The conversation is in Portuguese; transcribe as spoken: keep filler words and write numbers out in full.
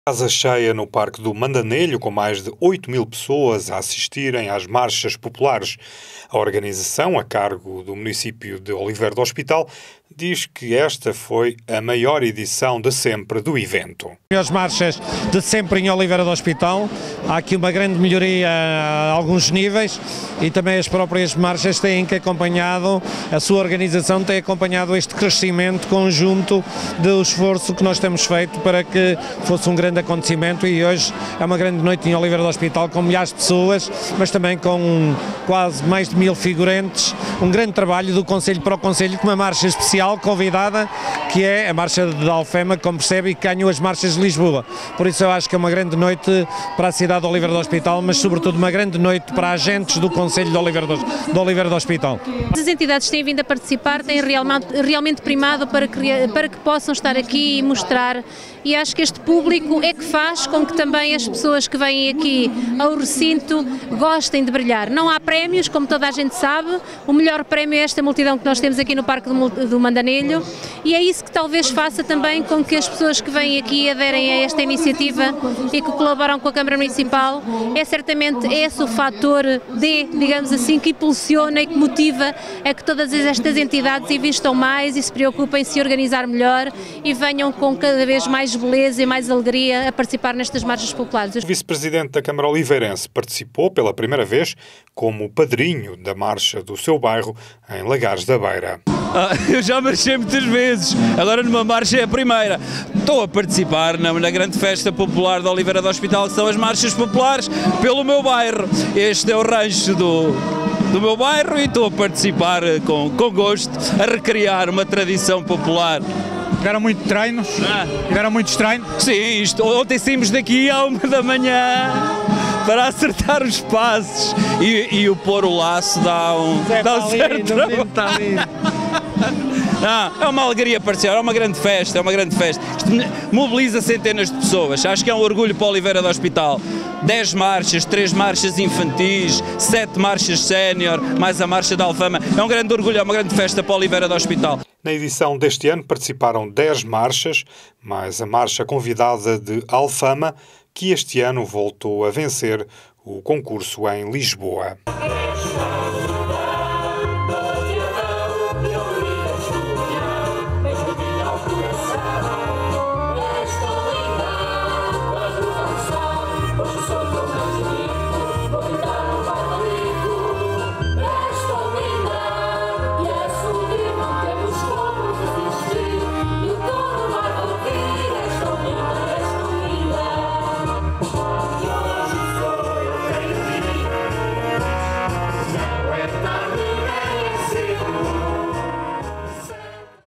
Casa cheia no Parque do Mandanelho, com mais de oito mil pessoas a assistirem às marchas populares. A organização, a cargo do município de Oliveira do Hospital, diz que esta foi a maior edição de sempre do evento. As marchas de sempre em Oliveira do Hospital, há aqui uma grande melhoria a alguns níveis e também as próprias marchas têm que acompanhado, a sua organização tem acompanhado este crescimento conjunto do esforço que nós temos feito para que fosse um grande acontecimento, e hoje é uma grande noite em Oliveira do Hospital com milhares de pessoas, mas também com quase mais de mil figurantes, um grande trabalho do Conselho para o Conselho, com uma marcha especial convidada, que é a marcha de Alfama, como percebe, e que ganhou as marchas de Lisboa. Por isso eu acho que é uma grande noite para a cidade de Oliveira do Hospital, mas sobretudo uma grande noite para agentes do Conselho de Oliveira do, de Oliveira do Hospital. As entidades que têm vindo a participar têm realmente, realmente primado para que, para que possam estar aqui e mostrar, e acho que este público é que faz com que também as pessoas que vêm aqui ao recinto gostem de brilhar. Não há prémios, como toda a gente sabe, o melhor prémio é esta multidão que nós temos aqui no Parque do Mandanelho, e é isso que talvez faça também com que as pessoas que vêm aqui aderem a esta iniciativa e que colaboram com a Câmara Municipal. É certamente esse o fator D, digamos assim, que impulsiona e que motiva a que todas estas entidades investam mais e se preocupem em se organizar melhor e venham com cada vez mais beleza e mais alegria a participar nestas marchas populares. O vice-presidente da Câmara Oliveirense participou pela primeira vez como padrinho da marcha do seu bairro em Lagares da Beira. Ah, eu já marchei muitas vezes, agora numa marcha é a primeira. Estou a participar na, na grande festa popular da Oliveira do Hospital, que são as marchas populares pelo meu bairro. Este é o rancho do, do meu bairro e estou a participar com, com gosto, a recriar uma tradição popular. Tiveram muito treinos? Ah. Tiveram muitos treinos? Sim, isto, ontem saímos daqui à uma da manhã para acertar os passos e, e o pôr o laço dá um, dá um certo trabalho. Não, é uma alegria parcial, é uma grande festa, é uma grande festa. Isto mobiliza centenas de pessoas, acho que é um orgulho para a Oliveira do Hospital. dez marchas, três marchas infantis, sete marchas sénior, mais a marcha da Alfama. É um grande orgulho, é uma grande festa para a Oliveira do Hospital. Na edição deste ano participaram dez marchas, mais a marcha convidada de Alfama, que este ano voltou a vencer o concurso em Lisboa.